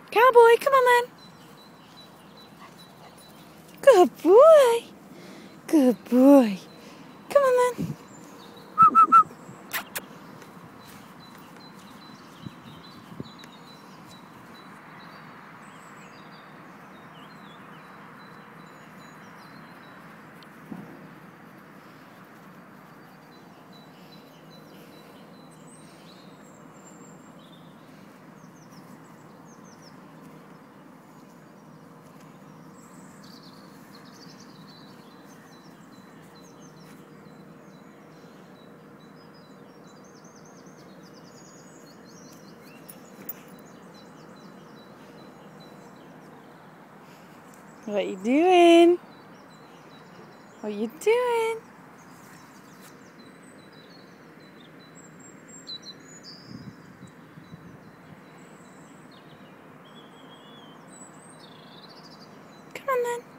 Cowboy, come on then. Good boy. Good boy. Come on then. What you doing? What you doing? Come on then.